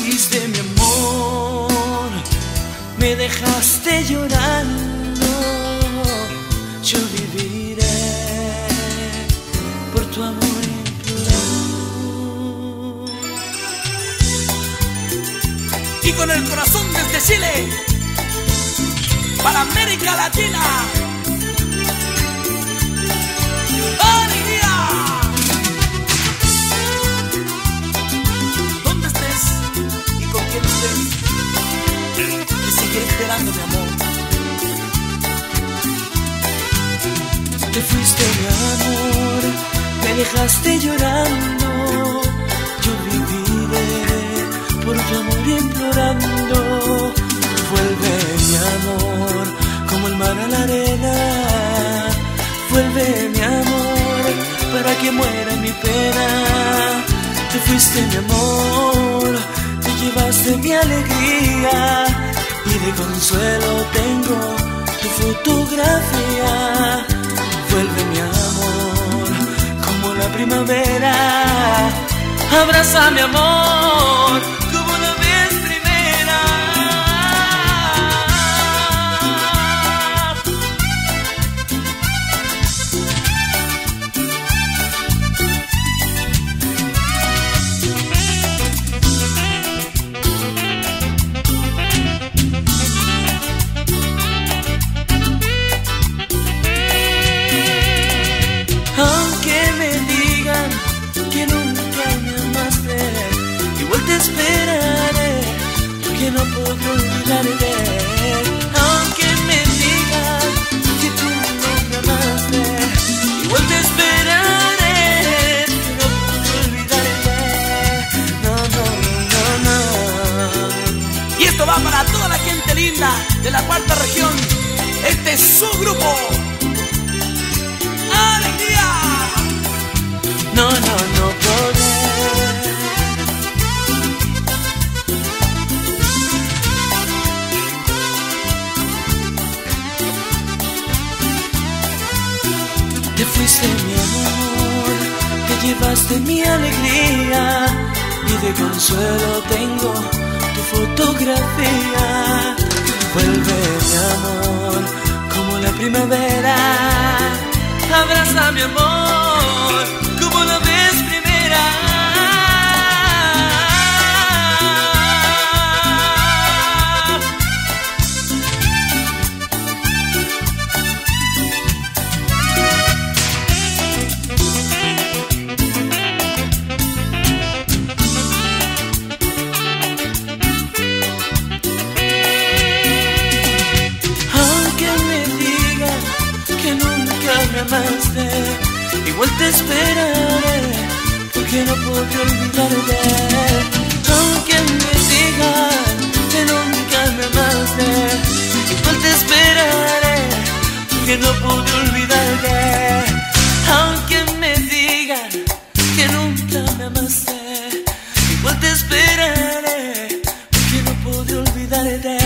fuiste mi amor, me dejaste llorando. Yo viviré por tu amor implorando. Y con el corazón desde Chile, para América Latina. ¡Alegría! Donde estés y con quien estés, te seguiré esperando, mi amor. Te fuiste mi amor, me dejaste llorando. Yo viviré por tu amor implorando. Vuelve mi amor, como el mar a la arena. Vuelve mi amor, para que muera mi pena. Te fuiste mi amor, te llevaste mi alegría. Y de consuelo tengo tu fotografía. Vuelve mi amor, como la primavera. Abraza mi amor, como la vez primera. Aunque me digan que nunca me amaste, igual te esperaré, porque no podré olvidarte. Aunque me digan que tú no me amaste, igual te esperaré, porque no podré olvidarte. No, no, no, no. Y esto va para toda la gente linda de la cuarta región. Este es su grupo. ¡Alegría! No, no, no podré. Te fuiste mi amor, te llevaste mi alegría. Y de consuelo tengo tu fotografía. Vuelve mi amor, como la primavera. Abraza mi amor, como la vez primera. Aunque me digan que nunca me amaste, igual te esperaré, porque no podré olvidarte. Aunque me digan que nunca me amaste, igual te esperaré, porque no podré olvidarte. Aunque me digan que nunca me amaste, igual te esperaré, porque no podré olvidarte.